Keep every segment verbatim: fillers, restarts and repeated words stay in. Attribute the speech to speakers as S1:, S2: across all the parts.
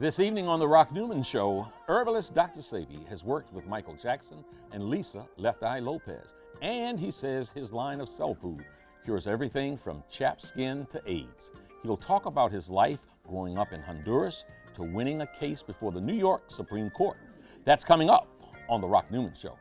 S1: This evening on the Rock Newman Show, herbalist Doctor Sebi has worked with Michael Jackson and Lisa Left Eye Lopez, and he says his line of cell food cures everything from chapped skin to AIDS. He'll talk about his life growing up in Honduras to winning a case before the New York Supreme Court. That's coming up on the Rock Newman Show.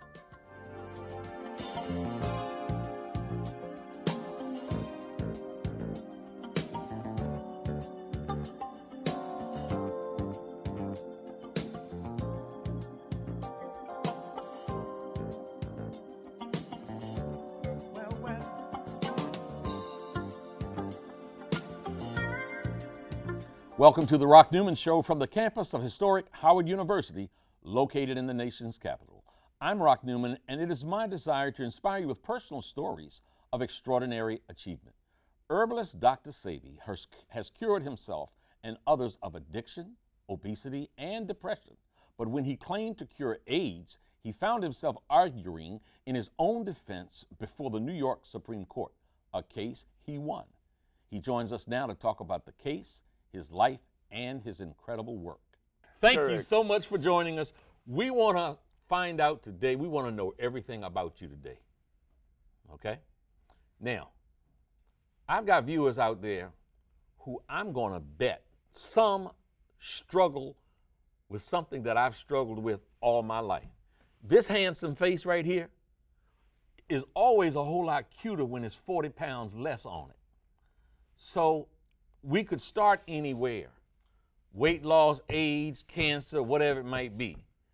S1: Welcome to the Rock Newman Show from the campus of historic Howard University, located in the nation's capital. I'm Rock Newman, and it is my desire to inspire you with personal stories of extraordinary achievement. Herbalist Doctor Sebi has, has cured himself and others of addiction, obesity, and depression. But when he claimed to cure AIDS, he found himself arguing in his own defense before the New York Supreme Court, a case he won. He joins us now to talk about the case, his life, and his incredible work. Thank Correct. you so much for joining us. We want to find out today, we want to know everything about you today, okay? Now, I've got viewers out there who I'm going to bet some struggle with something that I've struggled with all my life. This handsome face right here is always a whole lot cuter when it's forty pounds less on it. So we could start anywhere. Weight loss, AIDS, cancer, whatever it might be.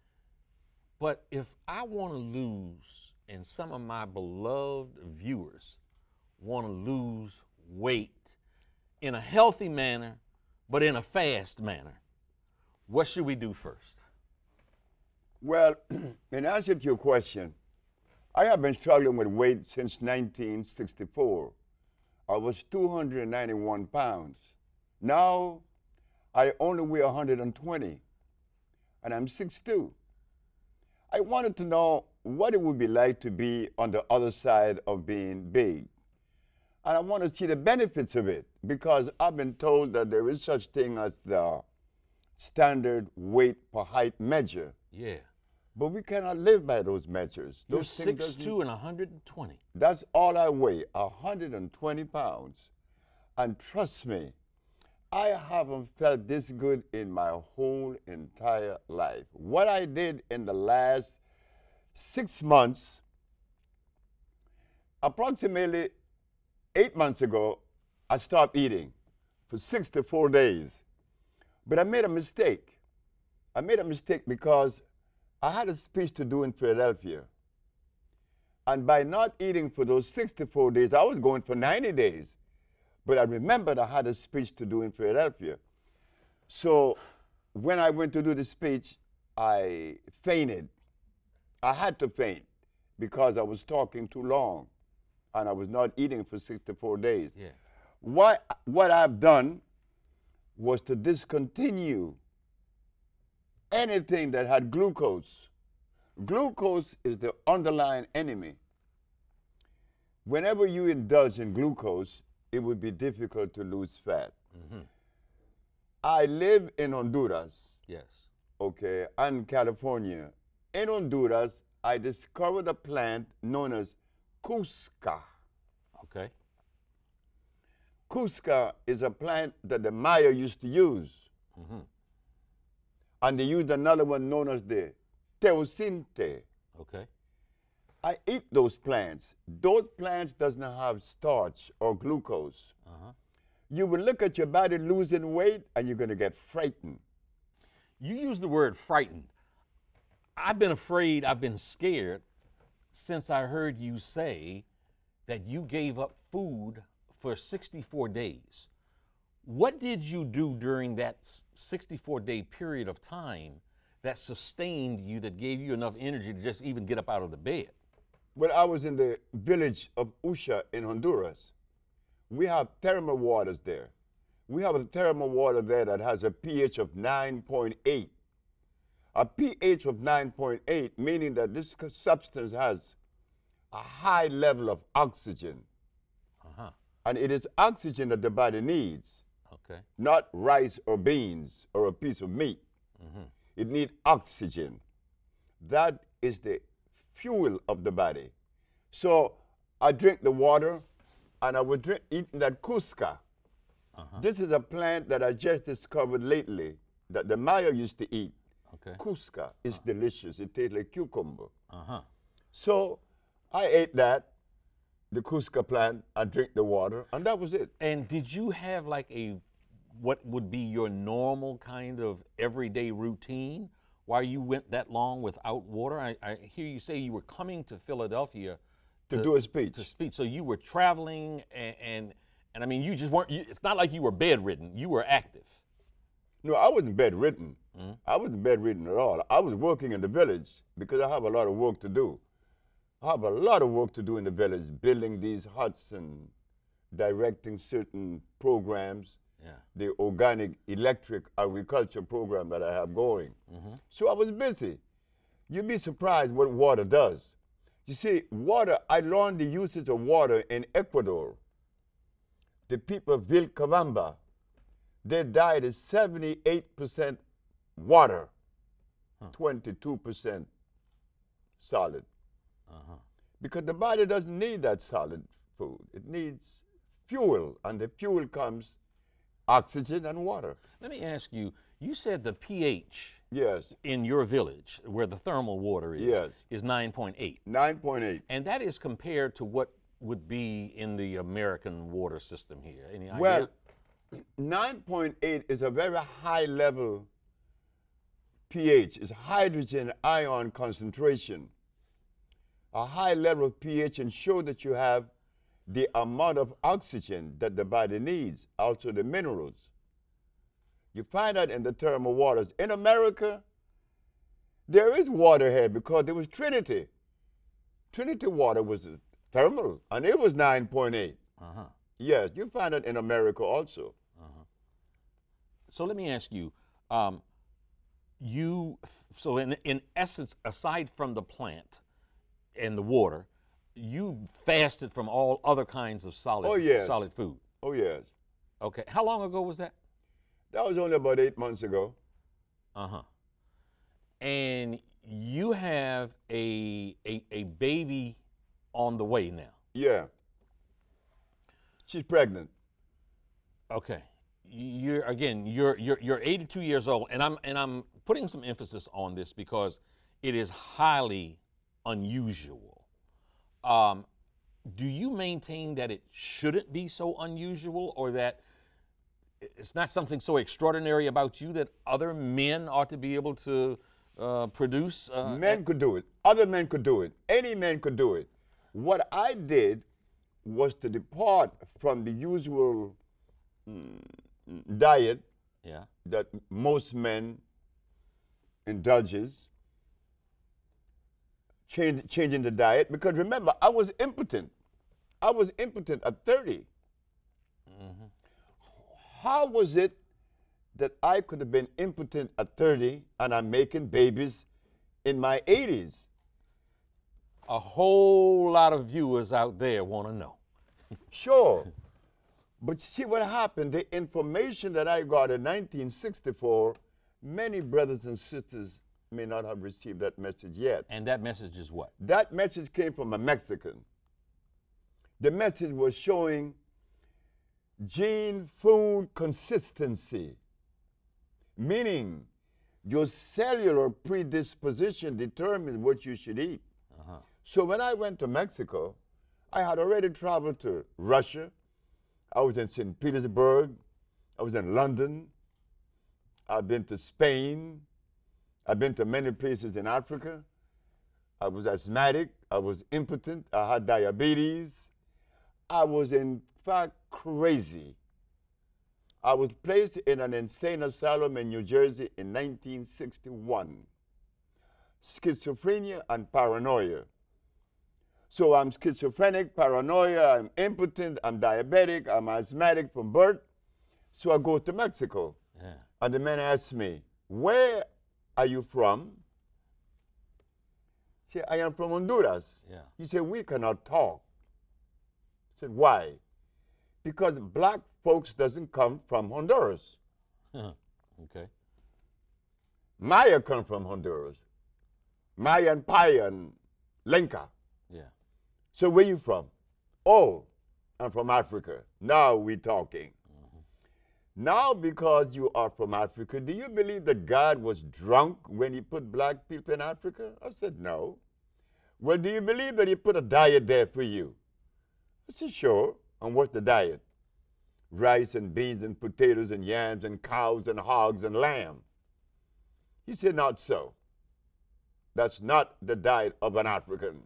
S1: But if I want to lose, and some of my beloved viewers want to lose weight in a healthy manner, but in a fast manner, what should we do first?
S2: Well, in answer to your question, I have been struggling with weight since nineteen sixty-four. I was two hundred ninety-one pounds. Now, I only weigh one hundred twenty, and I'm six foot two. I wanted to know what it would be like to be on the other side of being big. And I want to see the benefits of it, because I've been told that there is such thing as the standard weight per height measure.
S1: Yeah.
S2: But we cannot live by those measures.
S1: You're
S2: those
S1: six foot two and one hundred twenty.
S2: That's all I weigh, one hundred twenty pounds. And trust me, I haven't felt this good in my whole entire life. What I did in the last six months, approximately eight months ago, I stopped eating for sixty-four days. But I made a mistake. I made a mistake because I had a speech to do in Philadelphia. And by not eating for those sixty-four days, I was going for ninety days. But I remembered I had a speech to do in Philadelphia. So when I went to do the speech, I fainted. I had to faint because I was talking too long and I was not eating for sixty-four days.
S1: Yeah.
S2: What, what I've done was to discontinue anything that had glucose. Glucose is the underlying enemy. Whenever you indulge in glucose, it would be difficult to lose fat. Mm-hmm. I live in Honduras.
S1: Yes. Okay,
S2: and California. In Honduras, I discovered a plant known as Cusca.
S1: Okay.
S2: Cusca is a plant that the Maya used to use. Mm-hmm. And they used another one known as the teosinte.
S1: Okay.
S2: I eat those plants. Those plants does not have starch or glucose. Uh-huh. You will look at your body losing weight and you're going to get frightened.
S1: You use the word frightened. I've been afraid, I've been scared since I heard you say that you gave up food for sixty-four days. What did you do during that sixty-four day period of time that sustained you, that gave you enough energy to just even get up out of the bed?
S2: Well, I was in the village of Usha in Honduras. We have thermal waters there. We have a thermal water there that has a pH of nine point eight. A pH of nine point eight, meaning that this substance has a high level of oxygen. Uh-huh. And it is oxygen that the body needs.
S1: Okay.
S2: Not rice or beans or a piece of meat.
S1: Mm-hmm.
S2: It needs oxygen. That is the fuel of the body. So I drink the water, and I would drink eating that cusca.
S1: Uh-huh.
S2: This is a plant that I just discovered lately that the Maya used to eat.
S1: Okay.
S2: Cusca is uh-huh. delicious. It tastes like cucumber.
S1: Uh-huh.
S2: So I ate that, the cusca plant, I drink the water, and that was it.
S1: And did you have like a, what would be your normal kind of everyday routine while you went that long without water? I, I hear you say you were coming to Philadelphia
S2: to, to do a speech.
S1: To speak. So you were traveling, and, and, and I mean, you just weren't, you, it's not like you were bedridden. You were active.
S2: No, I wasn't bedridden.
S1: Mm-hmm.
S2: I wasn't bedridden at all. I was working in the village because I have a lot of work to do. I have a lot of work to do in the village, building these huts and directing certain programs.
S1: Yeah.
S2: The organic electric agriculture program that I have going.
S1: Mm-hmm.
S2: So I was busy. You'd be surprised what water does. You see, water, I learned the uses of water in Ecuador. The people of Vilcabamba, their diet is seventy-eight percent water, huh. twenty-two percent solid.
S1: Uh-huh.
S2: Because the body doesn't need that solid food. It needs fuel, and the fuel comes oxygen and water.
S1: Let me ask you, you said the pH
S2: yes.
S1: in your village, where the thermal water is,
S2: yes.
S1: is nine point eight.
S2: nine point eight.
S1: And that is compared to what would be in the American water system here. Any idea?
S2: Well, nine point eight is a very high level pH. It's hydrogen ion concentration. A high level of pH ensures that you have the amount of oxygen that the body needs, also the minerals. You find that in the thermal waters. In America, there is water here because there was Trinity. Trinity water was thermal, and it was nine point eight.
S1: Uh-huh.
S2: Yes, you find it in America also.
S1: Uh-huh. So let me ask you, um, you, so in, in essence, aside from the plant and the water, you fasted from all other kinds of solid,
S2: oh, yes.
S1: solid food.
S2: Oh, yes.
S1: Okay. How long ago was that?
S2: That was only about eight months ago.
S1: Uh-huh. And you have a, a, a baby on the way now.
S2: Yeah. She's pregnant.
S1: Okay. You're, again, you're, you're, you're eighty-two years old, and I'm, and I'm putting some emphasis on this because it is highly unusual. Um, do you maintain that it shouldn't be so unusual, or that it's not something so extraordinary about you that other men ought to be able to uh, produce? Uh,
S2: men could do it. Other men could do it. Any man could do it. What I did was to depart from the usual mm, diet
S1: yeah.
S2: that most men indulges. Change, changing the diet, because remember, I was impotent. I was impotent at thirty.
S1: Mm-hmm.
S2: How was it that I could have been impotent at thirty and I'm making babies in my eighties?
S1: A whole lot of viewers out there want to know.
S2: Sure. But see what happened, the information that I got in nineteen sixty-four, many brothers and sisters may not have received that message yet.
S1: And that message is what?
S2: That message came from a Mexican. The message was showing gene food consistency, meaning your cellular predisposition determines what you should eat.
S1: Uh-huh.
S2: So when I went to Mexico, I had already traveled to Russia. I was in Saint Petersburg. I was in London. I've been to Spain. I've been to many places in Africa. I was asthmatic. I was impotent. I had diabetes. I was, in fact, crazy. I was placed in an insane asylum in New Jersey in nineteen sixty-one. Schizophrenia and paranoia. So I'm schizophrenic, paranoia, I'm impotent, I'm diabetic, I'm asthmatic from birth. So I go to Mexico.
S1: Yeah.
S2: And the man asked me, where are you from? I said, I am from Honduras.
S1: Yeah.
S2: He said, we cannot talk. I said, why? Because black folks doesn't come from Honduras.
S1: Okay.
S2: Maya come from Honduras. Maya and Paya and Lenca.
S1: Yeah.
S2: So where you from? Oh, I'm from Africa. Now we talking. Mm-hmm. Now because you are from Africa, do you believe that God was drunk when he put black people in Africa? I said, no. Well, do you believe that he put a diet there for you? I said, sure. And what's the diet? Rice and beans and potatoes and yams and cows and hogs and lamb. He said, not so. That's not the diet of an African.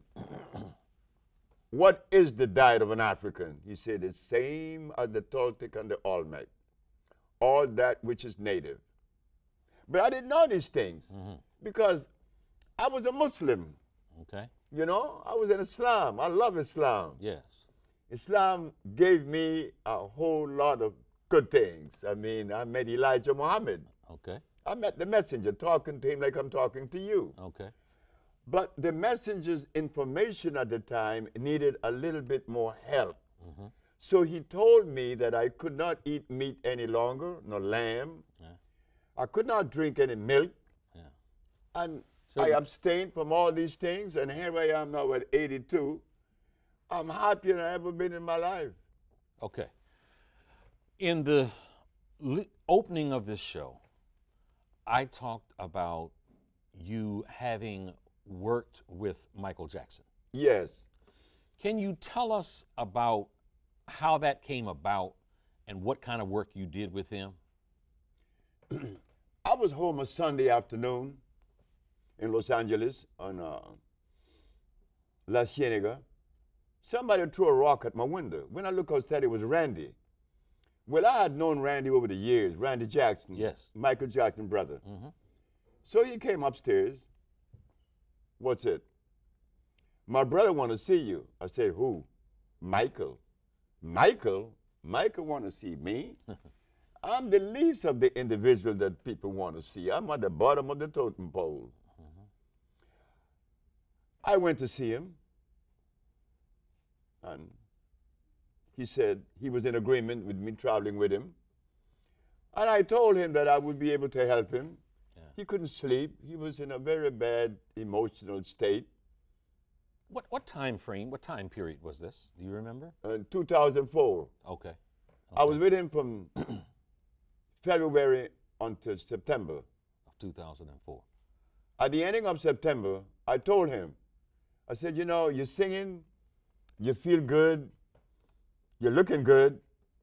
S2: What is the diet of an African? He said, the same as the Toltec and the Olmec. All that which is native. But I didn't know these things mm-hmm. because I was a Muslim.
S1: Okay.
S2: You know, I was in Islam. I love Islam.
S1: Yes.
S2: Islam gave me a whole lot of good things. I mean, I met Elijah Muhammad.
S1: Okay.
S2: I met the messenger, talking to him like I'm talking to you.
S1: Okay.
S2: But the messenger's information at the time needed a little bit more help. Mm-hmm. So he told me that I could not eat meat any longer, no lamb. Yeah. I could not drink any milk. Yeah. And so I abstained from all these things, and here I am now at eighty-two. I'm happier than I've ever been in my life.
S1: Okay. In the opening of this show, I talked about you having worked with Michael Jackson.
S2: Yes.
S1: Can you tell us about how that came about and what kind of work you did with him?
S2: I was home a Sunday afternoon in Los Angeles on uh, La Cienega. Somebody threw a rock at my window. When I looked outside, it was Randy. Well, I had known Randy over the years, Randy Jackson.
S1: Yes.
S2: Michael Jackson brother. Mm-hmm. So he came upstairs. What's it? My brother want to see you. I said, who? Michael. Michael? Michael want to see me? I'm the least of the individual that people want to see. I'm at the bottom of the totem pole. Mm-hmm. I went to see him. And he said he was in agreement with me traveling with him. And I told him that I would be able to help him. Yeah. He couldn't sleep. He was in a very bad emotional state.
S1: What what time frame, what time period was this? Do you remember?
S2: Uh, two thousand four.
S1: Okay. okay.
S2: I was with him from February until September.
S1: Of two thousand four.
S2: At the ending of September, I told him, I said, you know, you're singing, you feel good, you're looking good,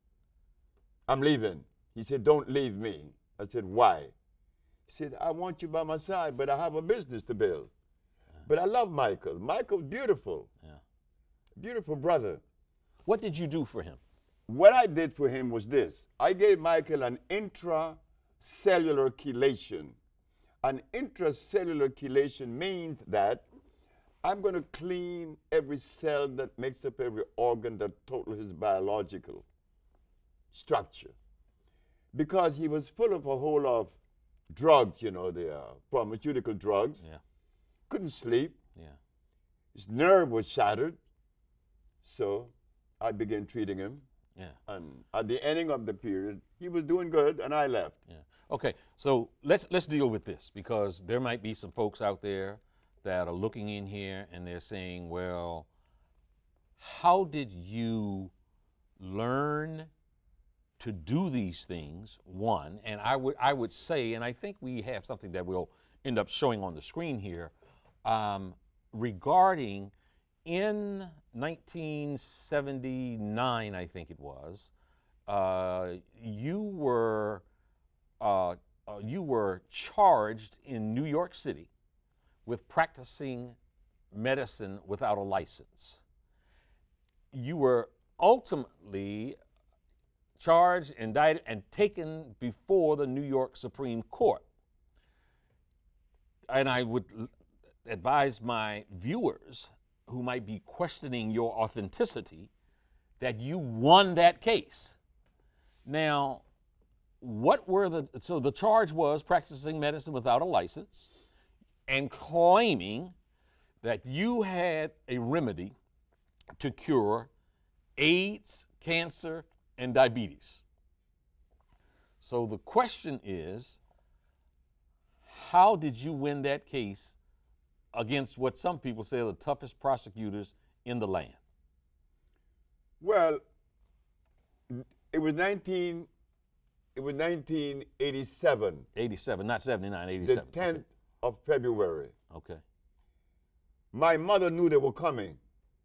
S2: I'm leaving. He said, don't leave me. I said, why? He said, I want you by my side, but I have a business to build. Yeah. But I love Michael. Michael's beautiful. Yeah. Beautiful brother.
S1: What did you do for him?
S2: What I did for him was this. I gave Michael an intracellular chelation. An intracellular chelation means that I'm going to clean every cell that makes up every organ that total his biological structure. Because he was full of a whole lot of drugs, you know, the uh, pharmaceutical drugs. Yeah. Couldn't sleep. Yeah. His nerve was shattered. So I began treating him. Yeah. And at the ending of the period, he was doing good, and I left.
S1: Yeah. Okay, so let's let's deal with this, because there might be some folks out there that are looking in here and they're saying, well, how did you learn to do these things, one? And I would I would say, and I think we have something that we'll end up showing on the screen here, um, regarding in nineteen seventy-nine, I think it was, uh, you were uh, uh, you were charged in New York City with practicing medicine without a license. You were ultimately charged, indicted, and taken before the New York Supreme Court. And I would advise my viewers who might be questioning your authenticity that you won that case. Now, what were the, so the charge was practicing medicine without a license and claiming that you had a remedy to cure AIDS, cancer, and diabetes. So the question is, how did you win that case against what some people say are the toughest prosecutors in the land?
S2: Well, it was nineteen. It was nineteen eighty-seven.
S1: eighty-seven, not seventy-nine,
S2: The
S1: eighty-seven.
S2: tenth of February.
S1: Okay.
S2: My mother knew they were coming.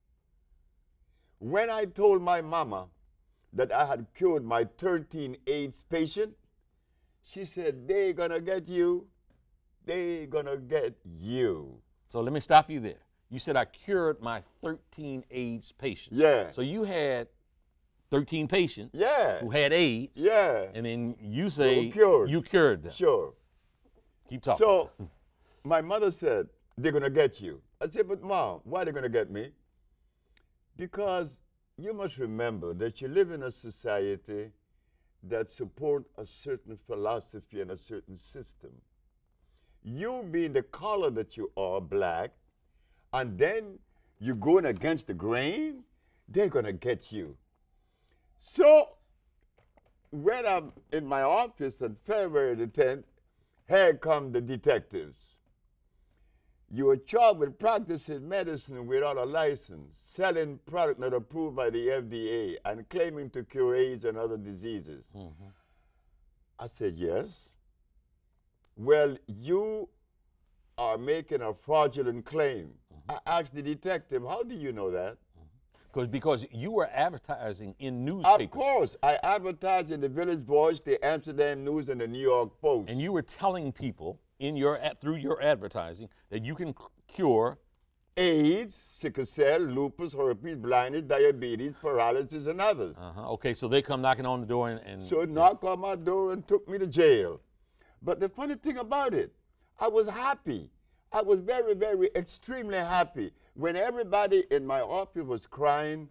S2: When I told my mama that I had cured my thirteen AIDS patient, she said, "They gonna get you. They gonna get you."
S1: So let me stop you there. You said I cured my thirteen AIDS patients.
S2: Yeah.
S1: So you had thirteen patients
S2: Yeah.
S1: who had AIDS.
S2: Yeah.
S1: And then you say
S2: cured.
S1: you cured them.
S2: Sure.
S1: Keep talking.
S2: So my mother said, "They're gonna get you." I said, "But Mom, why are they gonna get me?" Because you must remember that you live in a society that support a certain philosophy and a certain system. You being the color that you are, black, and then you're going against the grain, they're gonna get you. So when I'm in my office on February the tenth, here come the detectives. You are charged with practicing medicine without a license, selling product not approved by the F D A, and claiming to cure AIDS and other diseases. Mm-hmm. I said, yes. Well, you are making a fraudulent claim. Mm-hmm. I asked the detective, how do you know that?
S1: Because because you were advertising in newspapers.
S2: Of course. I advertised in the Village Voice, the Amsterdam News, and the New York Post.
S1: And you were telling people in your through your advertising that you can cure
S2: AIDS, sickle cell, lupus, herpes, blindness, diabetes, paralysis, and others.
S1: Uh-huh. Okay, so they come knocking on the door and... and
S2: so knocked on my door and took me to jail. But the funny thing about it, I was happy. I was very, very, extremely happy. When everybody in my office was crying,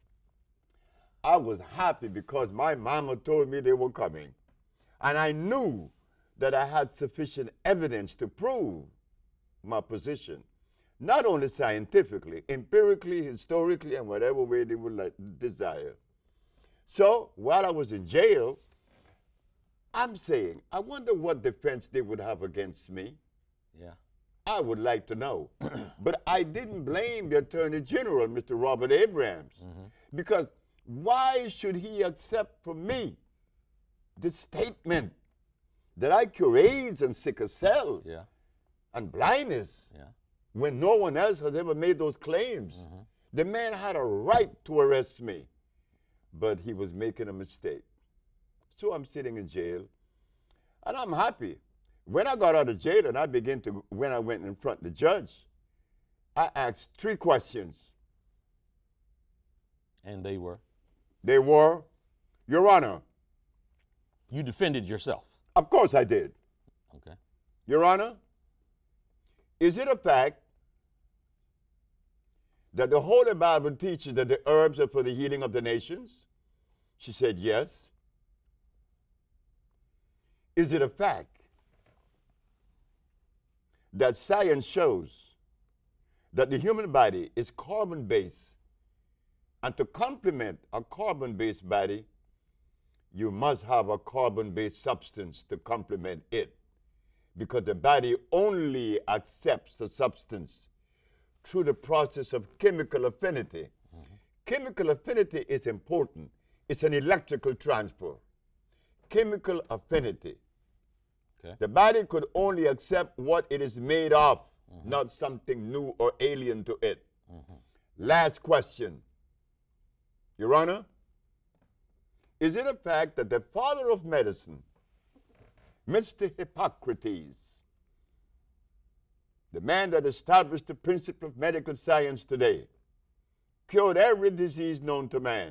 S2: I was happy because my mama told me they were coming. And I knew that I had sufficient evidence to prove my position. Not only scientifically, empirically, historically, and whatever way they would like, desire. So while I was in jail, I'm saying, I wonder what defense they would have against me.
S1: Yeah.
S2: I would like to know. But I didn't blame the Attorney General, Mister Robert Abrams, mm-hmm. because why should he accept from me the statement that I cure AIDS and sickle cell
S1: yeah.
S2: and blindness
S1: yeah.
S2: when no one else has ever made those claims? Mm-hmm. The man had a right to arrest me, but he was making a mistake. So I'm sitting in jail, and I'm happy. When I got out of jail and I began to, when I went in front of the judge, I asked three questions.
S1: And they were?
S2: They were, Your Honor.
S1: You defended yourself?
S2: Of course I did.
S1: Okay.
S2: Your Honor, is it a fact that the Holy Bible teaches that the herbs are for the healing of the nations? She said, yes. Is it a fact that science shows that the human body is carbon-based, and to complement a carbon-based body, you must have a carbon-based substance to complement it, because the body only accepts a substance through the process of chemical affinity. Mm-hmm. Chemical affinity is important. It's an electrical transfer. Chemical affinity. Okay. The body could only accept what it is made of, mm-hmm. not something new or alien to it. Mm-hmm. Last question. Your Honor, is it a fact that the father of medicine, Mister Hippocrates, the man that established the principle of medical science today, cured every disease known to man?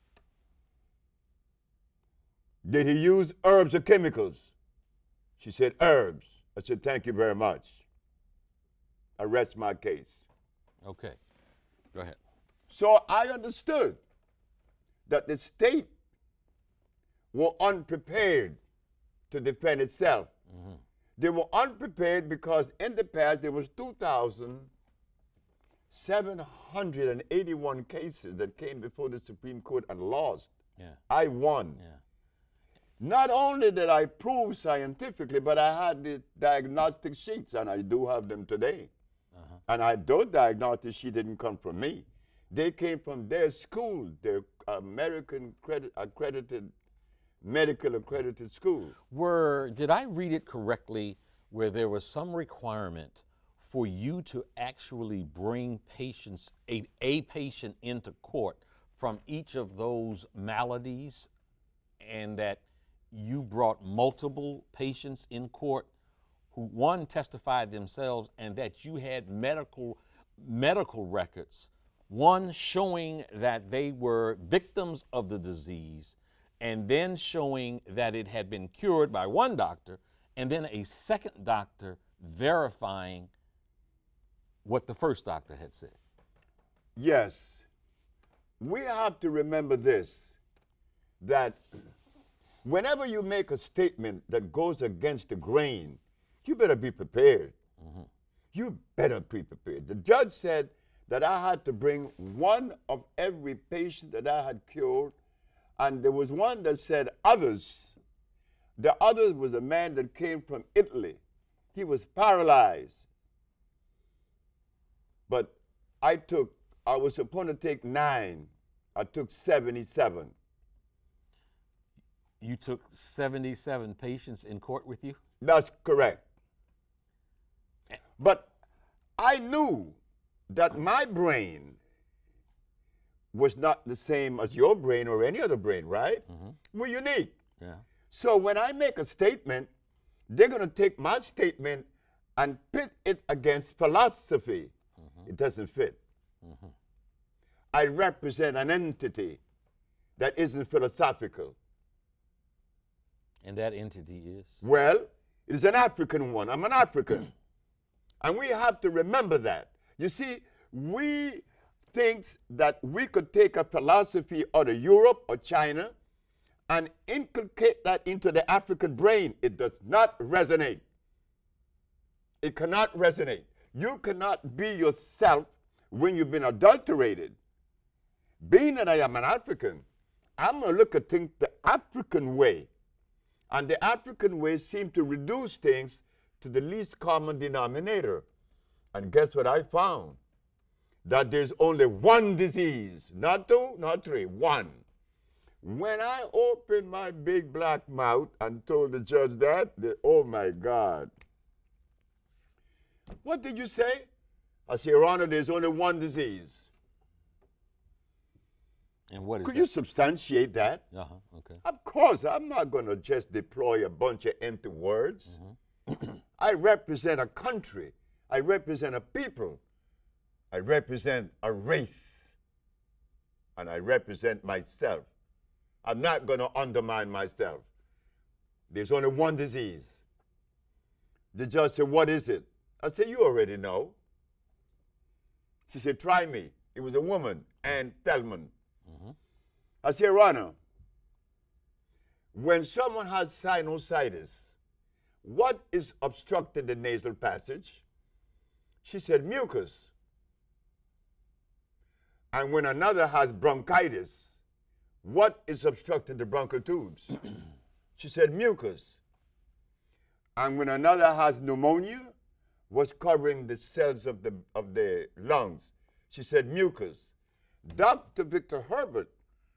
S2: Did he use herbs or chemicals? She said, herbs. I said, thank you very much. I rest my case.
S1: Okay, go ahead.
S2: So I understood that the state were unprepared to defend itself. Mm-hmm. They were unprepared because in the past there was two thousand seven hundred eighty-one cases that came before the Supreme Court and lost. Yeah. I won.
S1: Yeah.
S2: Not only did I prove scientifically, but I had the diagnostic sheets, and I do have them today. Uh-huh. And I, those diagnostic sheets didn't come from me. They came from their school, their American credit, accredited, medical accredited school.
S1: Were, did I read it correctly, where there was some requirement for you to actually bring patients, a, a patient into court from each of those maladies, and that you brought multiple patients in court who, one, testified themselves, and that you had medical medical records, one showing that they were victims of the disease, and then showing that it had been cured by one doctor, and then a second doctor verifying what the first doctor had said?
S2: Yes. We have to remember this, that whenever you make a statement that goes against the grain, you better be prepared. Mm-hmm. You better be prepared. The judge said that I had to bring one of every patient that I had cured, and there was one that said others. The others was a man that came from Italy. He was paralyzed. But I took, I was supposed to take nine. I took seventy-seven.
S1: You took seventy-seven patients in court with you?
S2: That's correct. But I knew that my brain was not the same as your brain or any other brain, right? Mm-hmm. We're unique.
S1: Yeah.
S2: So when I make a statement, they're going to take my statement and pit it against philosophy. Mm-hmm. It doesn't fit. Mm-hmm. I represent an entity that isn't philosophical.
S1: And that entity is?
S2: Well, it is an African one. I'm an African. And we have to remember that. You see, we think that we could take a philosophy out of Europe or China and inculcate that into the African brain. It does not resonate. It cannot resonate. You cannot be yourself when you've been adulterated. Being that I am an African, I'm going to look at things the African way. And the African way seems to reduce things to the least common denominator. And guess what I found? That there's only one disease, not two, not three, one. When I opened my big black mouth and told the judge that, the, oh my God. What did you say? I said, Your Honor, there's only one disease.
S1: And what is
S2: Could
S1: that?
S2: you substantiate that?
S1: Uh-huh, okay.
S2: Of course, I'm not going to just deploy a bunch of empty words. Mm-hmm. I represent a country. I represent a people. I represent a race. And I represent myself. I'm not going to undermine myself. There's only one disease. The judge said, what is it? I said, you already know. She said, try me. It was a woman, Ann Feldman. Mm-hmm. I said, Your Honor, when someone has sinusitis, what is obstructing the nasal passage? She said, mucus. And when another has bronchitis, what is obstructing the bronchial tubes? She said, mucus. And when another has pneumonia, what's covering the cells of the, of the lungs? She said, mucus. Doctor Victor Herbert,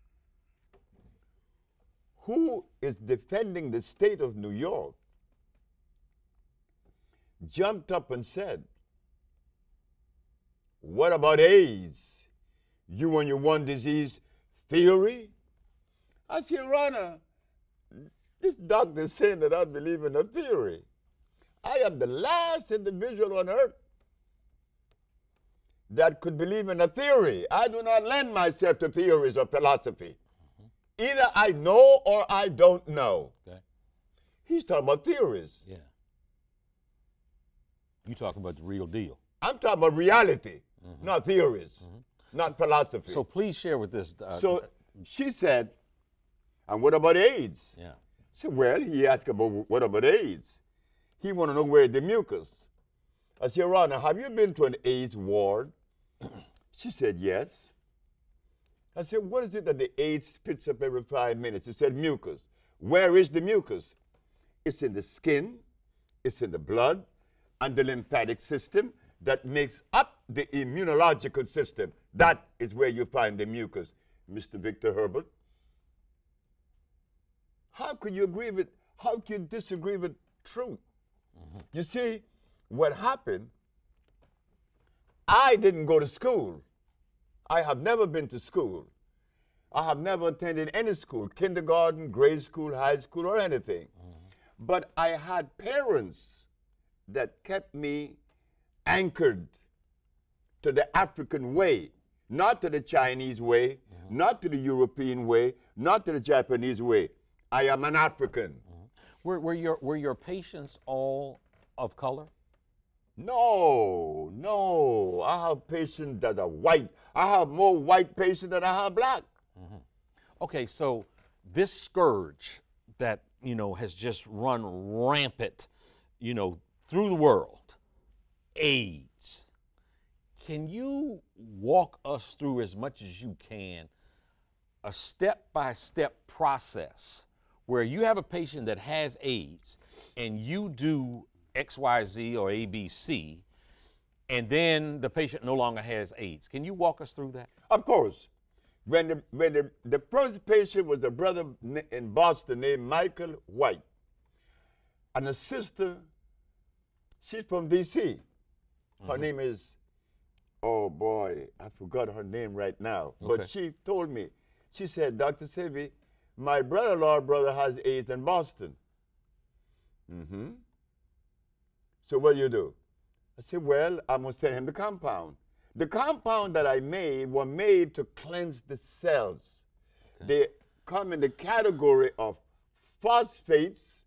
S2: who is defending the state of New York, jumped up and said, what about AIDS? You and your one disease theory? I said, Your Honor, this doctor is saying that I believe in a theory. I am the last individual on earth that could believe in a theory. I do not lend myself to theories or philosophy. Mm-hmm. Either I know or I don't know.
S1: Okay.
S2: He's talking about theories.
S1: Yeah. You talking about the real deal.
S2: I'm talking about reality, mm-hmm. not theories, mm-hmm. not philosophy.
S1: So please share with this. Uh,
S2: so she said, and what about AIDS?
S1: Yeah.
S2: I said, well, he asked about what about AIDS? He want to know where the mucus. I said, Your Honor, have you been to an AIDS ward? She said, yes. I said, what is it that the AIDS spits up every five minutes? She said, mucus. Where is the mucus? It's in the skin, it's in the blood, and the lymphatic system that makes up the immunological system. That is where you find the mucus, Mister Victor Herbert. How could you agree with, how could you disagree with truth? Mm-hmm. You see, what happened, I didn't go to school. I have never been to school. I have never attended any school, kindergarten, grade school, high school, or anything. Mm-hmm. But I had parents that kept me anchored to the African way, not to the Chinese way, mm-hmm. not to the European way, not to the Japanese way. I am an African. Mm-hmm.
S1: Were, were, your, were your patients all of color?
S2: No, no. I have patients that are white. I have more white patients than I have black.
S1: Mm-hmm. Okay, so this scourge that, you know, has just run rampant, you know, through the world, AIDS. Can you walk us through as much as you can a step-by-step process where you have a patient that has AIDS and you do X Y Z or A B C, and then the patient no longer has AIDS? Can you walk us through that?
S2: Of course. When the, when the, the first patient was a brother in Boston named Michael White, and a sister, she's from D C. Her mm-hmm. name is, oh boy, I forgot her name right now. Okay. But she told me, she said, Doctor Sebi, my brother-in-law brother has AIDS in Boston. Mm-hmm. So what do you do? I said, well, I must send him the compound. The compound that I made were made to cleanse the cells. Okay. They come in the category of phosphates,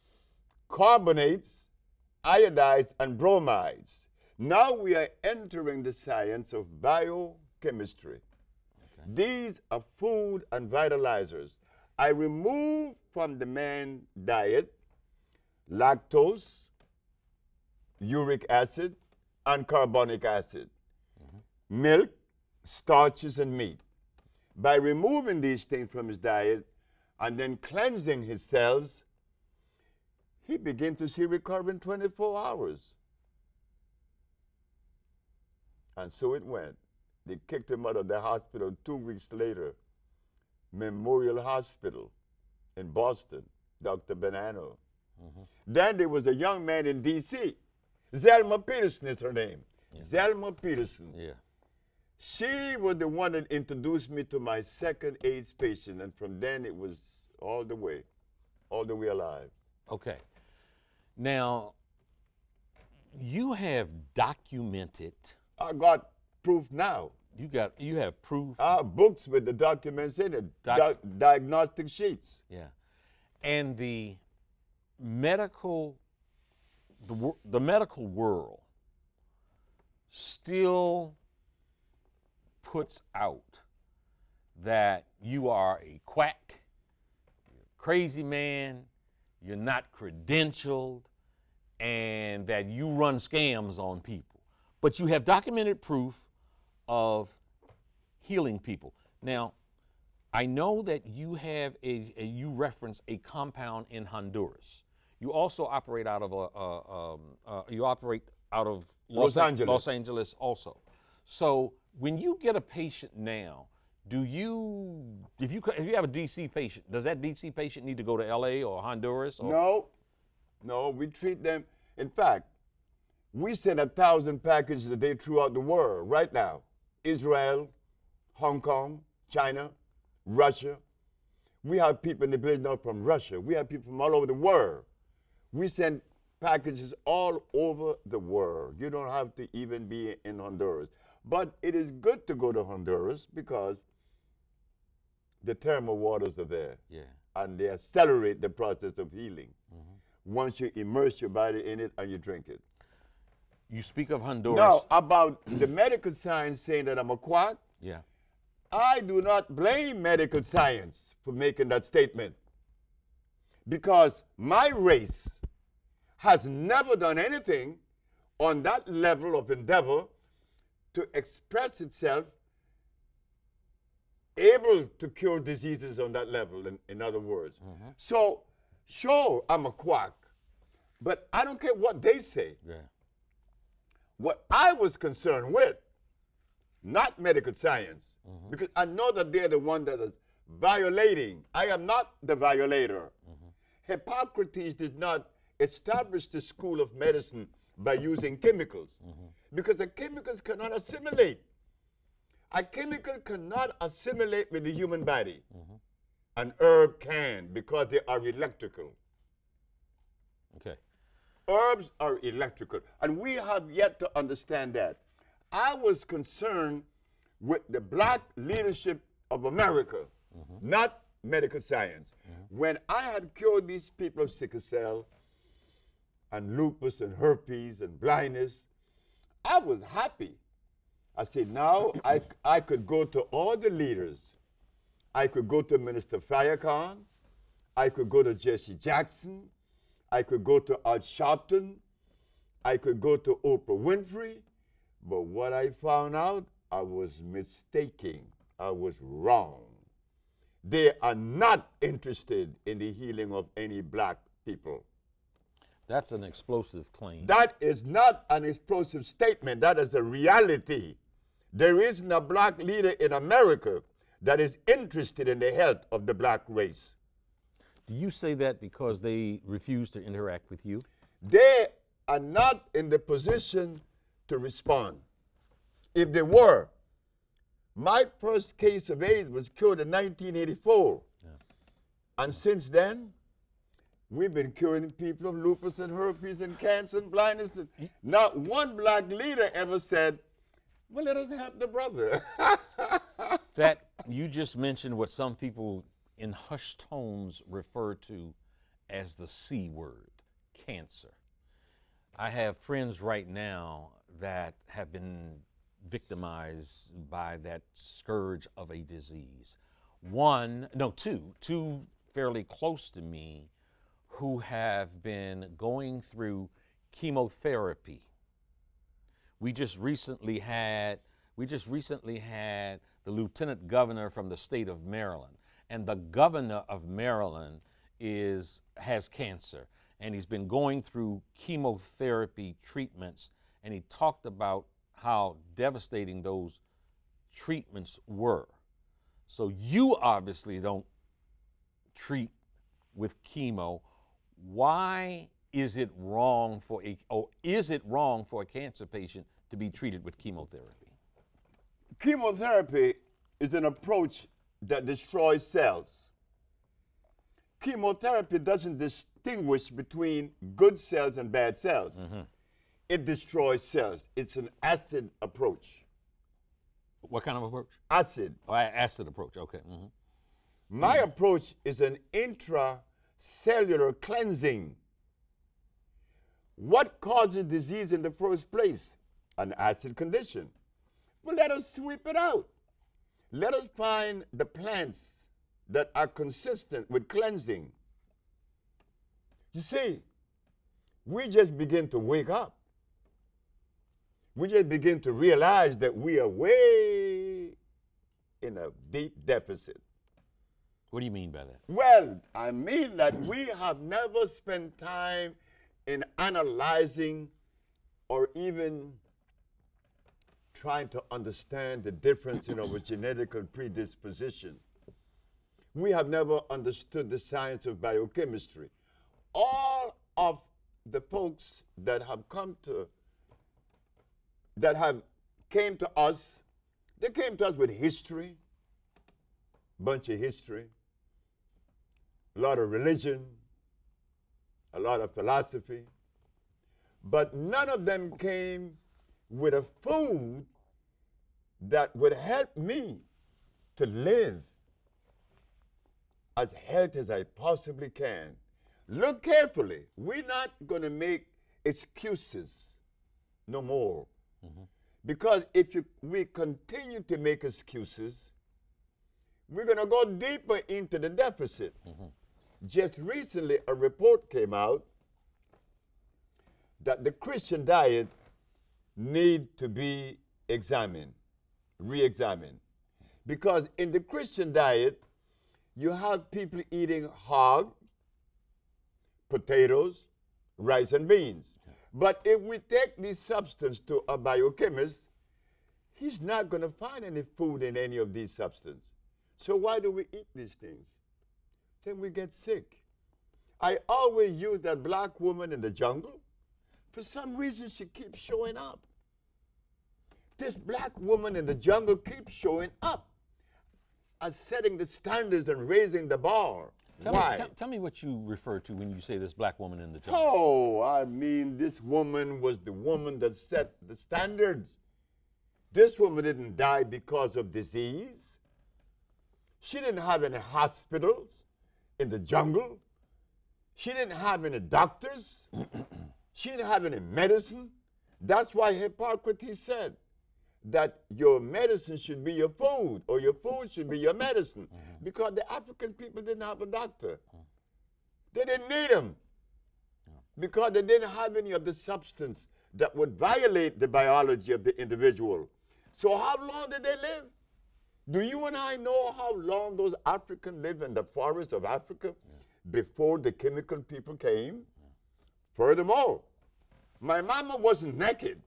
S2: carbonates, iodides, and bromides. Now we are entering the science of biochemistry. Okay. These are food and vitalizers. I remove from the man's diet lactose, uric acid, and carbonic acid, mm-hmm. milk, starches, and meat. By removing these things from his diet and then cleansing his cells, he began to see recovery in twenty-four hours. And so it went. They kicked him out of the hospital two weeks later. Memorial Hospital in Boston, Doctor Bonanno. Mm-hmm. Then there was a young man in D C Zelma Peterson is her name. Yeah. Zelma Peterson.
S1: Yeah.
S2: She was the one that introduced me to my second AIDS patient, and from then it was all the way, all the way alive.
S1: Okay. Now, you have documented.
S2: I got proof now.
S1: You got, you have proof.
S2: I have books with the documents in it, Doc di diagnostic sheets.
S1: Yeah. And the medical, the, the medical world still puts out that you are a quack, you're a crazy man, you're not credentialed, and that you run scams on people. But you have documented proof of healing people. Now, I know that you have a, a you reference a compound in Honduras. You also operate out of a, a um, uh, you operate out of Los,
S2: Los Angeles.
S1: Los Angeles also. So when you get a patient now, do you if you if you have a D C patient, does that D C patient need to go to L A or Honduras? Or?
S2: No, no. We treat them. In fact, we send a thousand packages a day throughout the world right now. Israel, Hong Kong, China, Russia. We have people in the village now from Russia. We have people from all over the world. We send packages all over the world. You don't have to even be in Honduras. But it is good to go to Honduras because the thermal waters are there.
S1: Yeah.
S2: And they accelerate the process of healing.
S1: Mm-hmm.
S2: Once you immerse your body in it and you drink it.
S1: You speak of Honduras.
S2: Now, about the medical science saying that I'm a quack.
S1: Yeah.
S2: I do not blame medical science for making that statement, because my race has never done anything on that level of endeavor to express itself able to cure diseases on that level, in, in other words. Mm-hmm. So, sure, I'm a quack, but I don't care what they say.
S1: Yeah.
S2: What I was concerned with, not medical science, mm-hmm. because I know that they're the one that is violating. I am not the violator. Mm-hmm. Hippocrates did not establish the school of medicine by using chemicals, mm-hmm. because the chemicals cannot assimilate. A chemical cannot assimilate with the human body. Mm-hmm. An herb can, because they are electrical.
S1: Okay.
S2: Herbs are electrical, and we have yet to understand that. I was concerned with the black leadership of America, mm-hmm. not medical science. Mm-hmm. When I had cured these people of sickle cell and lupus and herpes and blindness, I was happy. I said, now I, I could go to all the leaders. I could go to Minister Farrakhan. I could go to Jesse Jackson. I could go to Al Sharpton. I could go to Oprah Winfrey. But what I found out, I was mistaken. I was wrong. They are not interested in the healing of any black people.
S1: That's an explosive claim.
S2: That is not an explosive statement. That is a reality. There isn't a black leader in America that is interested in the health of the black race.
S1: Do you say that because they refuse to interact with you?
S2: They are not in the position to respond. If they were, my first case of AIDS was cured in nineteen eighty-four. Yeah. And since then, we've been curing people of lupus and herpes and cancer and blindness. And not one black leader ever said, well, let us help the brother.
S1: That you just mentioned what some people in hushed tones refer to as the C word, cancer. I have friends right now that have been victimized by that scourge of a disease. One, no, two, two fairly close to me who have been going through chemotherapy. We just recently had, we just recently had the lieutenant governor from the state of Maryland, and the governor of Maryland is, has cancer, and he's been going through chemotherapy treatments, and he talked about how devastating those treatments were. So you obviously don't treat with chemo. Why is it wrong for a, or is it wrong for a cancer patient to be treated with chemotherapy?
S2: Chemotherapy is an approach that destroys cells. Chemotherapy doesn't distinguish between good cells and bad cells. Mm-hmm. It destroys cells. It's an acid approach.
S1: What kind of approach?
S2: Acid.
S1: Oh, acid approach, okay. Mm-hmm.
S2: My
S1: mm-hmm.
S2: approach is an intracellular cleansing. What causes disease in the first place? An acid condition. Well, let us sweep it out. Let us find the plants that are consistent with cleansing. You see, we just begin to wake up. We just begin to realize that we are way in a deep deficit.
S1: What do you mean by that?
S2: Well, I mean that we have never spent time in analyzing or even trying to understand the difference in our genetic predisposition. We have never understood the science of biochemistry. All of the folks that have come to, that have came to us, they came to us with history, bunch of history, a lot of religion, a lot of philosophy, but none of them came with a food that would help me to live as healthy as I possibly can. Look carefully. We're not going to make excuses no more. Mm-hmm. Because if you, we continue to make excuses, we're going to go deeper into the deficit. Mm-hmm. Just recently, a report came out that the Christian diet need to be examined, re-examined, Because in the Christian diet, you have people eating hog, potatoes, rice, and beans. Yeah. But if we take this substance to a biochemist, he's not going to find any food in any of these substances. So why do we eat these things? Then we get sick. I always use that black woman in the jungle. For some reason, she keeps showing up. This black woman in the jungle keeps showing up as setting the standards and raising the bar.
S1: Tell
S2: Why?
S1: Me, tell, tell me what you refer to when you say this black woman in the jungle.
S2: Oh, I mean, this woman was the woman that set the standards. This woman didn't die because of disease. She didn't have any hospitals in the jungle. She didn't have any doctors. She didn't have any medicine. That's why Hippocrates said that your medicine should be your food, or your food should be your medicine. Mm-hmm. Because the African people didn't have a doctor. Mm-hmm. They didn't need him. Yeah. Because they didn't have any of the substance that would violate the biology of the individual. So how long did they live? Do you and I know how long those Africans lived in the forests of Africa yeah. before the chemical people came? Yeah. Furthermore, my mama wasn't naked.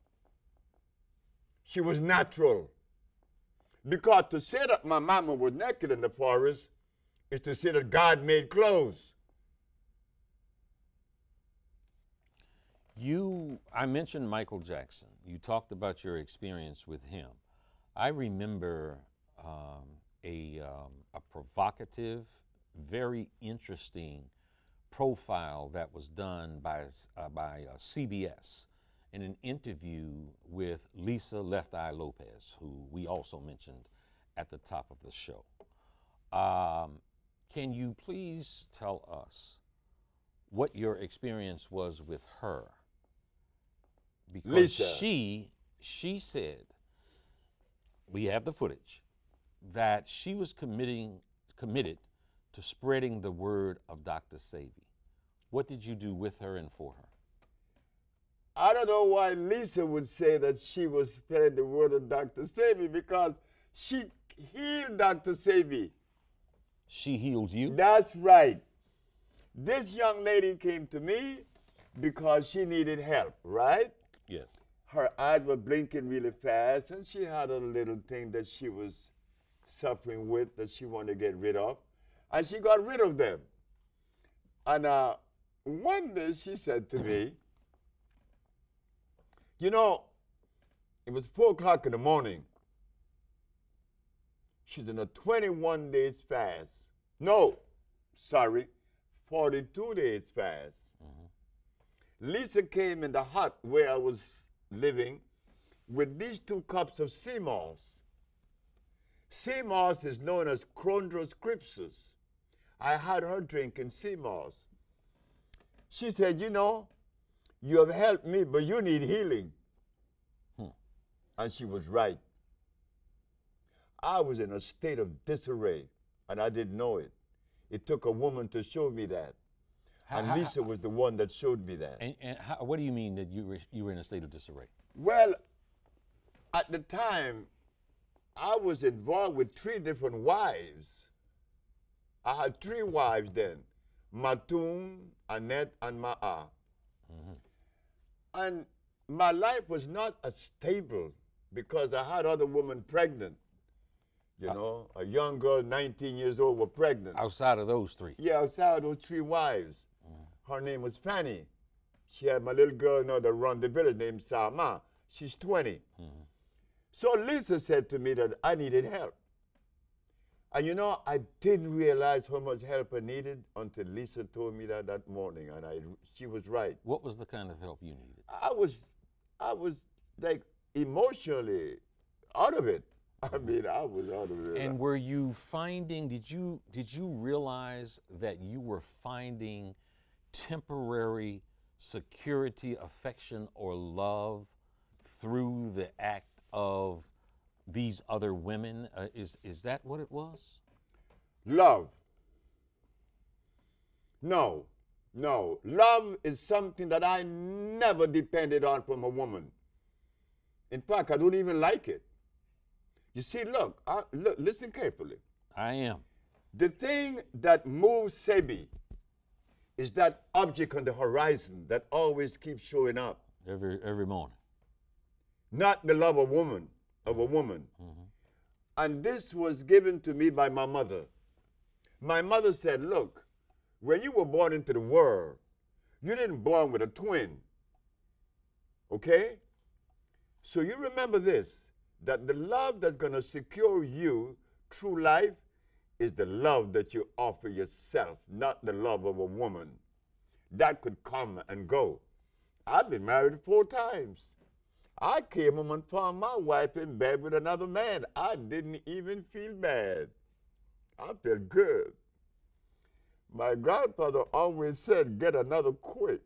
S2: She was natural. Because to say that my mama was naked in the forest is to say that God made clothes.
S1: You, I mentioned Michael Jackson. You talked about your experience with him. I remember um, a, um, a provocative, very interesting profile that was done by, uh, by uh, C B S in an interview with Lisa Left Eye Lopez, who we also mentioned at the top of the show. Um, can you please tell us what your experience was with her? Because
S2: Lisa.
S1: she, she said, we have the footage, that she was committing, committed to spreading the word of Doctor Sebi. What did you do with her and for her?
S2: I don't know why Lisa would say that she was spreading the word of Doctor Sebi, because she healed Doctor Sebi.
S1: She healed you?
S2: That's right. This young lady came to me because she needed help, right?
S1: Yes.
S2: Her eyes were blinking really fast, and she had a little thing that she was suffering with that she wanted to get rid of, and she got rid of them. And uh, one day she said to me, you know, it was four o'clock in the morning. She's in a twenty-one days fast. No, sorry, forty-two days fast. Mm-hmm. Lisa came in the hut where I was living with these two cups of sea moss. Sea moss is known as Chondrus cryptus. I had her drinking sea moss. She said, you know, you have helped me, but you need healing. Hmm. And she was right. I was in a state of disarray, and I didn't know it. It took a woman to show me that. How, and Lisa how, was the one that showed me that.
S1: And, and how, what do you mean that you were, you were in a state of disarray?
S2: Well, at the time, I was involved with three different wives. I had three wives then, Matum, Annette, and Ma'a. Mm-hmm. And my life was not as stable because I had other women pregnant. You uh, know, a young girl, nineteen years old, was pregnant.
S1: Outside of those three?
S2: Yeah, outside of those three wives. Mm-hmm. Her name was Fanny. She had my little girl now that run the village named Sama. She's twenty. Mm-hmm. So Lisa said to me that I needed help. And you know, I didn't realize how much help I needed until Lisa told me that that morning, and I, she was right.
S1: What was the kind of help you needed?
S2: I was, I was like emotionally out of it. I mean, I was out of it.
S1: And were you finding, did you, did you realize that you were finding temporary security, affection, or love through the act of these other women? Uh, is, is that what it was?
S2: Love. No, no. Love is something that I never depended on from a woman. In fact, I don't even like it. You see, look, I, look, listen carefully.
S1: I am.
S2: The thing that moves Sebi is that object on the horizon that always keeps showing up.
S1: Every every morning.
S2: Not the love of woman, of a woman.
S1: Mm-hmm.
S2: And this was given to me by my mother. My mother said, look, when you were born into the world, you didn't born with a twin. Okay? So you remember this, that the love that's going to secure you through life is the love that you offer yourself, not the love of a woman. That could come and go. I've been married four times. I came home and found my wife in bed with another man. I didn't even feel bad. I felt good. My grandfather always said, get another quick.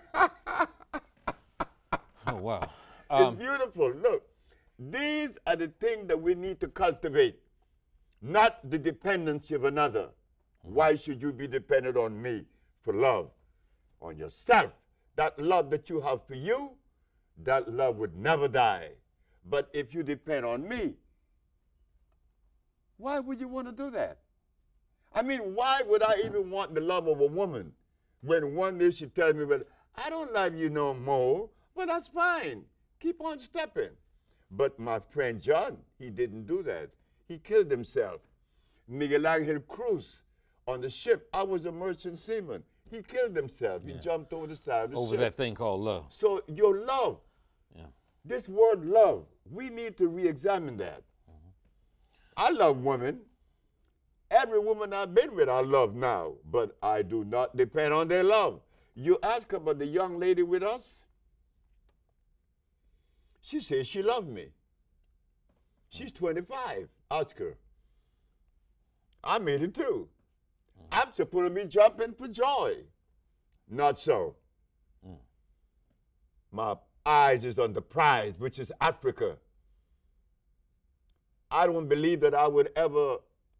S1: Oh, wow.
S2: It's
S1: Um,
S2: beautiful. Look, these are the things that we need to cultivate, not the dependency of another. Why should you be dependent on me for love? On yourself. That love that you have for you, that love would never die. But if you depend on me, why would you want to do that? I mean, why would I even want the love of a woman when one day she tells me, well, I don't love you no more? Well, that's fine. Keep on stepping. But my friend John, he didn't do that. He killed himself. Miguel Angel Cruz on the ship, I was a merchant seaman. He killed himself.
S1: Yeah.
S2: He jumped over the side of the
S1: over
S2: ship.
S1: that thing called love.
S2: So your love,
S1: Yeah.
S2: this word love, we need to re-examine that.
S1: Mm-hmm.
S2: I love women. Every woman I've been with, I love now, but I do not depend on their love. You ask about the young lady with us, she says she loved me. She's twenty-five. Ask her. I made it too. Mm. I'm supposed to be jumping for joy. Not so. Mm. My eyes is on the prize, which is Africa. I don't believe that I would ever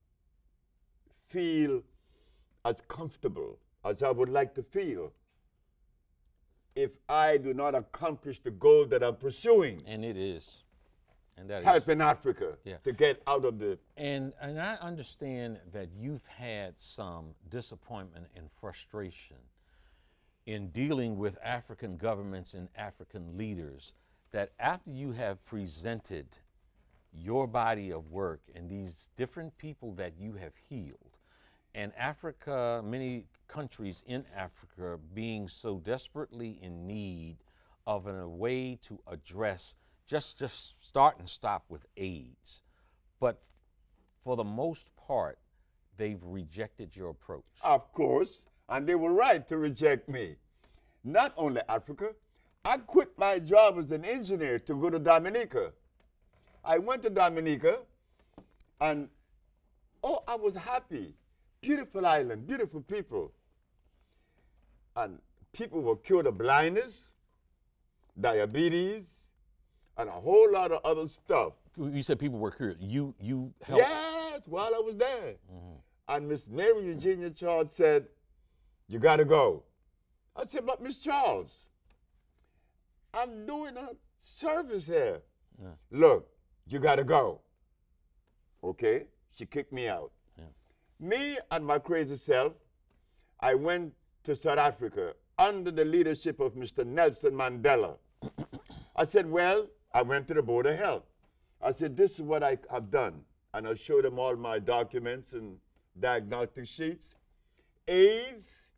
S2: feel as comfortable as I would like to feel if I do not accomplish the goal that I'm pursuing.
S1: And it is. And that
S2: helping
S1: is.
S2: Africa
S1: Yeah.
S2: to get out of the...
S1: And, and I understand that you've had some disappointment and frustration in dealing with African governments and African leaders, that after you have presented your body of work and these different people that you have healed, and Africa, many countries in Africa being so desperately in need of a way to address, just, just start and stop with AIDS. But for the most part, they've rejected your approach.
S2: Of course, and they were right to reject me. Not only Africa, I quit my job as an engineer to go to Dominica. I went to Dominica, and oh, I was happy. Beautiful island, beautiful people. And people were cured of blindness, diabetes, and a whole lot of other stuff.
S1: You said people were cured. You you helped.
S2: Yes, while I was there.
S1: Mm-hmm.
S2: And Miss Mary Eugenia Charles said, you got to go. I said, but Miss Charles, I'm doing a service here. Yeah. Look, you got to go. Okay? She kicked me out. Yeah. Me and my crazy self, I went to South Africa under the leadership of Mister Nelson Mandela. I said, well, I went to the Board of Health. I said, this is what I have done. And I showed them all my documents and diagnostic sheets. AIDS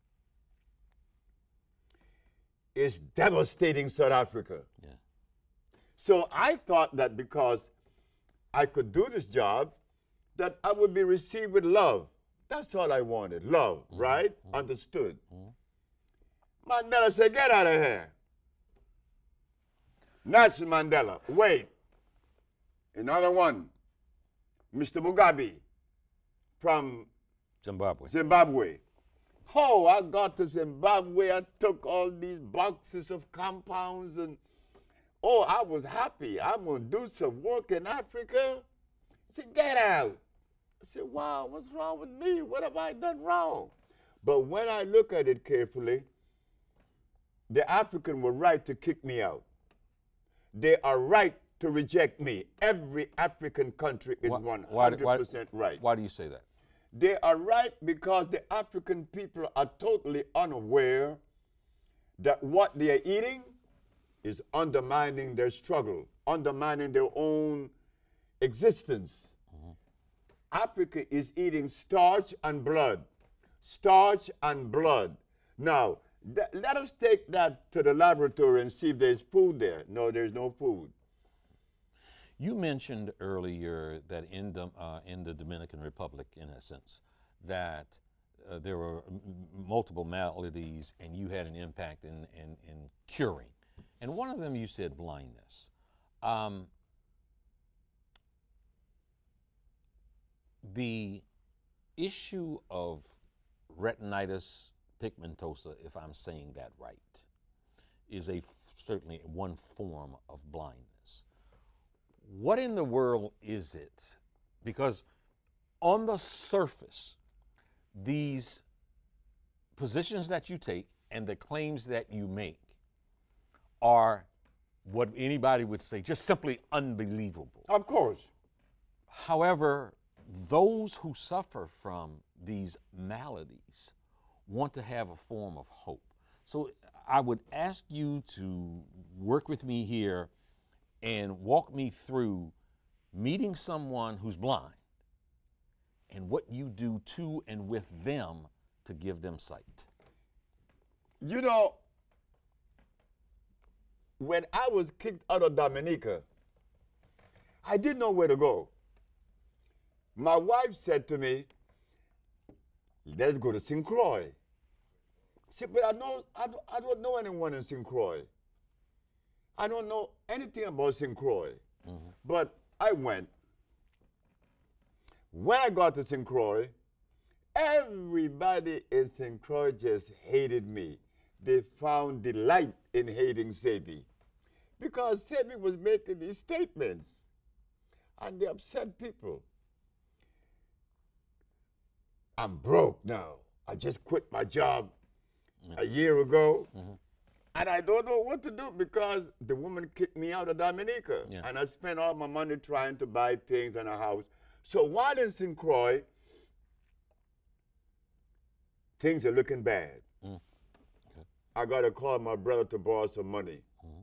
S2: is devastating South Africa. Yeah. So I thought that because I could do this job, that I would be received with love. That's all I wanted, love, mm-hmm. right? Mm-hmm. Understood. Mm-hmm. Mandela said, get out of here. Nelson Mandela, wait. Another one, Mister Mugabe from
S1: Zimbabwe.
S2: Zimbabwe. Oh, I got to Zimbabwe. I took all these boxes of compounds and, oh, I was happy. I'm going to do some work in Africa. I said, get out. I said, wow, what's wrong with me? What have I done wrong? But when I look at it carefully, the African were right to kick me out. They are right to reject me. Every African country is
S1: Why-
S2: one
S1: why-
S2: hundred percent right.
S1: Why do you say that?
S2: They are right because the African people are totally unaware that what they are eating is undermining their struggle, undermining their own existence.
S1: Mm-hmm.
S2: Africa is eating starch and blood, starch and blood. Now, th- let us take that to the laboratory and see if there's food there. No, there's no food.
S1: You mentioned earlier that in the, uh, in the Dominican Republic, in a sense, that uh, there were m- multiple maladies and you had an impact in, in, in curing. And one of them you said blindness. Um, the issue of retinitis pigmentosa, if I'm saying that right, is a certainly one form of blindness. What in the world is it? Because on the surface, these positions that you take and the claims that you make are what anybody would say just simply unbelievable.
S2: Of course.
S1: However, those who suffer from these maladies want to have a form of hope. So I would ask you to work with me here and walk me through meeting someone who's blind and what you do to and with them to give them sight.
S2: You know, when I was kicked out of Dominica, I didn't know where to go. My wife said to me, let's go to Saint Croix. I said, but I, know, I, don't, I don't know anyone in Saint Croix. I don't know anything about Saint Croix. Mm-hmm. But I went. When I got to Saint Croix, everybody in Saint Croix just hated me. They found delight in hating Sebi because Sebi was making these statements and they upset people. I'm broke now. I just quit my job mm-hmm. a year ago. Mm-hmm. And I don't know what to do because the woman kicked me out of Dominica. Yeah. And I spent all my money trying to buy things and a house. So while in Saint Croix, things are looking bad. Mm. Okay. I got to call my brother to borrow some money. Mm-hmm.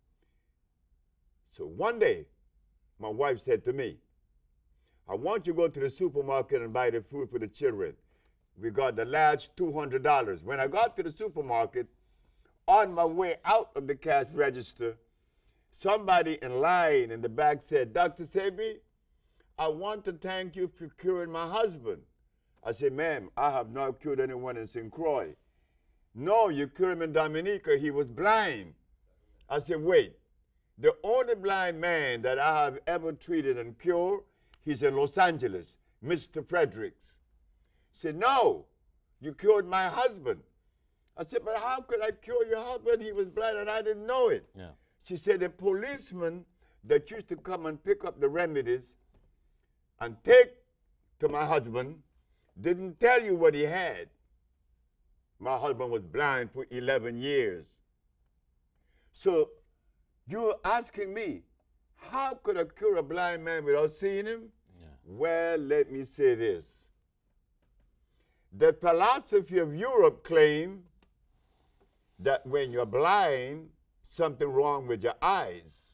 S2: So one day, my wife said to me, I want you to go to the supermarket and buy the food for the children. We got the last two hundred dollars. When I got to the supermarket, on my way out of the cash register, somebody in line in the back said, Doctor Sebi, I want to thank you for curing my husband. I said, ma'am, I have not cured anyone in Saint Croix. No, you cured him in Dominica. He was blind. I said, wait, the only blind man that I have ever treated and cured, he's in Los Angeles, Mister Fredericks. He said, no, you cured my husband. I said, but how could I cure your husband? He was blind and I didn't know it. Yeah. She said, the policeman that used to come and pick up the remedies and take to my husband didn't tell you what he had. My husband was blind for eleven years. So you're asking me, how could I cure a blind man without seeing him? Yeah. Well, let me say this. The philosophy of Europe claimed that when you're blind, something wrong with your eyes.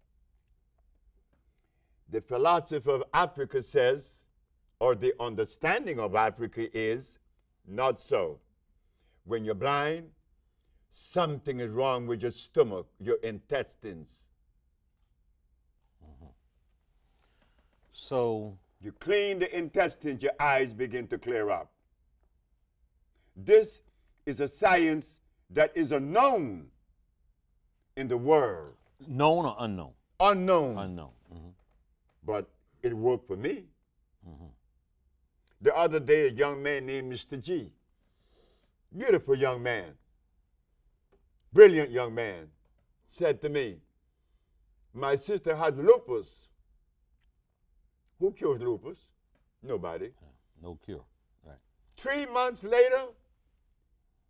S2: The philosophy of Africa says, or the understanding of Africa is, not so. When you're blind, something is wrong with your stomach, your intestines.
S1: Mm-hmm. So
S2: you clean the intestines, your eyes begin to clear up. This is a science that is unknown in the world.
S1: Known or unknown?
S2: Unknown.
S1: Unknown. Mm-hmm.
S2: But it worked for me. Mm-hmm. The other day, a young man named Mister G, beautiful young man, brilliant young man, said to me, my sister has lupus. Who cures lupus? Nobody.
S1: Yeah, no cure. Right.
S2: Three months later,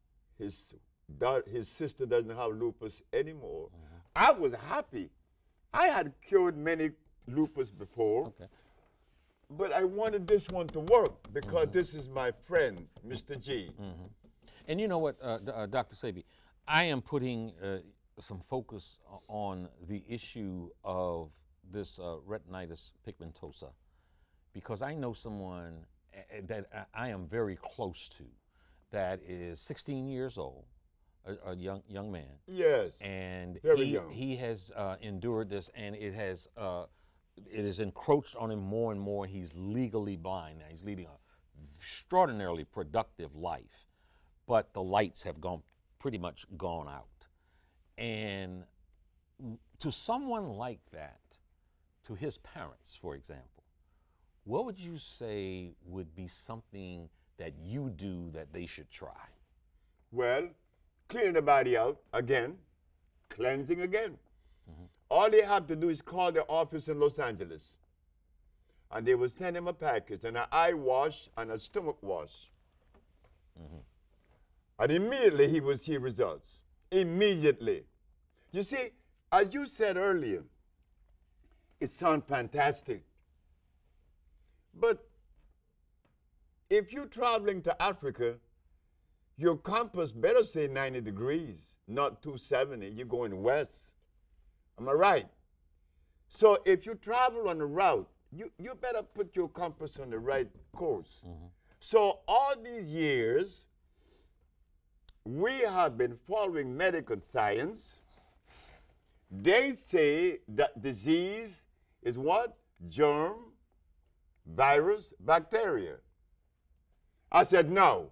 S2: his, his sister doesn't have lupus anymore. Mm-hmm. I was happy. I had cured many lupus before,
S1: Okay.
S2: but I wanted this one to work because
S1: Mhm.
S2: this is my friend, Mister G.
S1: Mhm. And you know what, uh, D- uh, Doctor Sebi, I am putting uh, some focus o- on the issue of this uh, retinitis pigmentosa because I know someone uh, that I I am very close to that is sixteen years old, a, a young young man,
S2: Yes,
S1: and
S2: very
S1: he
S2: young.
S1: he has uh, endured this, and it has uh, it has encroached on him more and more. He's legally blind now. He's leading a extraordinarily productive life, but the lights have gone pretty much gone out. And w- to someone like that, to his parents, for example, what would you say would be something that you do that they should try?
S2: Well, cleaning the body out again, cleansing again.
S1: Mhm.
S2: All they have to do is call the office in Los Angeles, and they will send him a package, and an eye wash and a stomach wash.
S1: Mhm.
S2: And immediately he will see results. Immediately. You see, as you said earlier, it sounds fantastic. But if you're traveling to Africa, your compass better say ninety degrees, not two seventy. You're going west. Am I right? So if you travel on the route, you, you better put your compass on the right course.
S1: Mhm.
S2: So all these years, we have been following medical science. They say that disease is what? Germ, virus, bacteria. I said, no.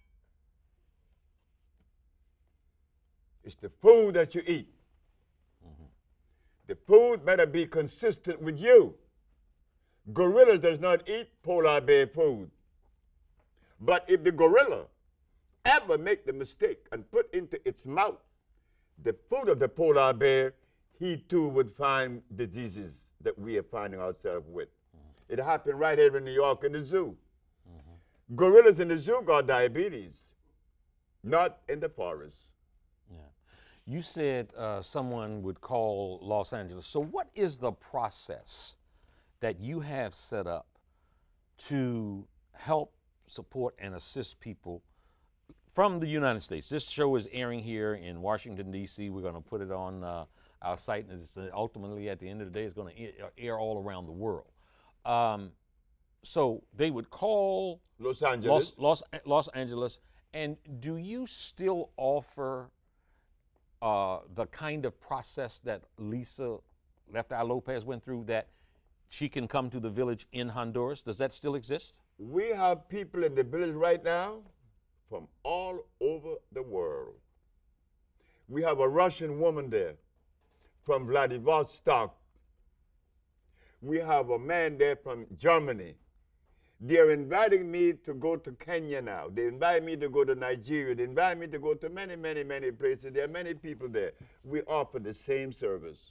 S2: It's the food that you eat.
S1: Mhm.
S2: The food better be consistent with you. Gorillas does not eat polar bear food. But if the gorilla ever make the mistake and put into its mouth the food of the polar bear, he too would find the diseases that we are finding ourselves with. Mm-hmm. It happened right here in New York in the zoo. Mm-hmm. Gorillas in the zoo got diabetes, not in the forest.
S1: Yeah. You said uh, someone would call Los Angeles. So, what is the process that you have set up to help support and assist people from the United States? This show is airing here in Washington, D C. We're going to put it on uh, our site, and it's, uh, ultimately, at the end of the day, it's going to air all around the world. Um, so they would call
S2: Los Angeles.
S1: Los, Los, Los Angeles. And do you still offer uh, the kind of process that Lisa Left Eye Lopez went through, that she can come to the village in Honduras? Does that still exist?
S2: We have people in the village right now from all over the world. We have a Russian woman there from Vladivostok. We have a man there from Germany. They're inviting me to go to Kenya now. They invite me to go to Nigeria. They invite me to go to many, many, many places. There are many people there. We offer the same service.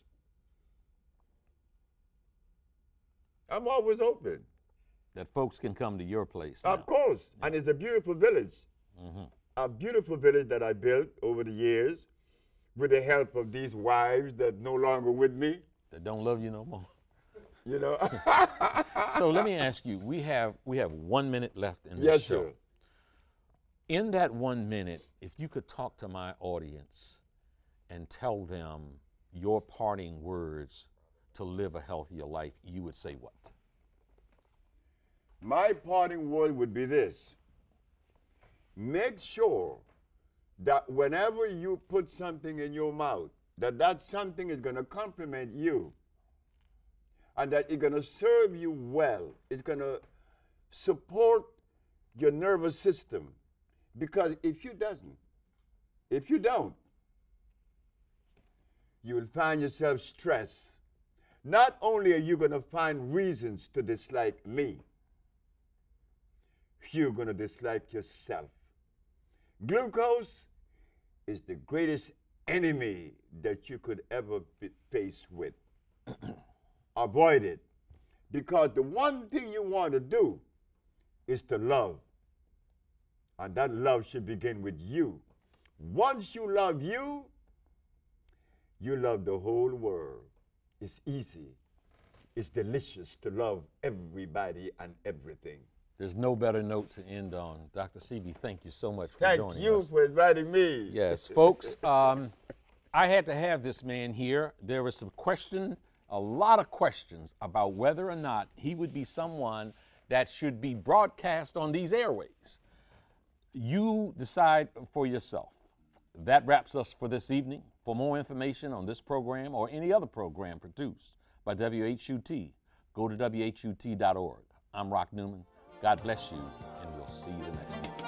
S2: I'm always open.
S1: That folks can come to your place now.
S2: Of course.
S1: Yeah.
S2: And it's a beautiful village.
S1: Mm-hmm.
S2: A beautiful village that I built over the years with the help of these wives that no longer with me.
S1: That don't love you no more.
S2: You know.
S1: So let me ask you, we have we have one minute left in this
S2: Yes,
S1: show.
S2: sir.
S1: In that one minute, if you could talk to my audience and tell them your parting words to live a healthier life, you would say what?
S2: My parting word would be this. Make sure that whenever you put something in your mouth, that that something is going to complement you and that it's going to serve you well. It's going to support your nervous system. Because if you doesn't, if you don't, you will find yourself stressed. Not only are you going to find reasons to dislike me, you're going to dislike yourself. Glucose is the greatest enemy that you could ever be faced with. Avoid it. Because the one thing you want to do is to love. And that love should begin with you. Once you love you, you love the whole world. It's easy. It's delicious to love everybody and everything.
S1: There's no better note to end on. Doctor Sebi, thank you so much for
S2: Thank
S1: joining us.
S2: you for inviting me.
S1: Yes, folks, um, I had to have this man here. There was some question, a lot of questions about whether or not he would be someone that should be broadcast on these airways. You decide for yourself. That wraps us for this evening. For more information on this program or any other program produced by W H U T, go to W H U T dot org. I'm Rock Newman. God bless you, and we'll see you next week.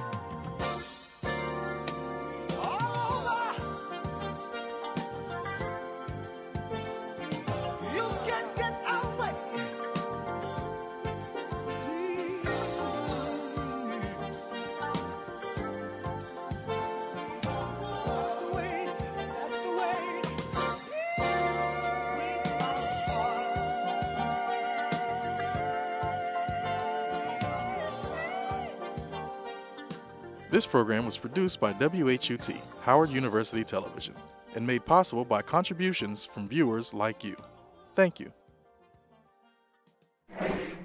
S3: This program was produced by W H U T, Howard University Television, and made possible by contributions from viewers like you. Thank you.